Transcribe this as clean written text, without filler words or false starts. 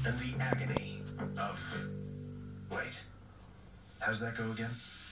and the agony of... Wait, how's that go again?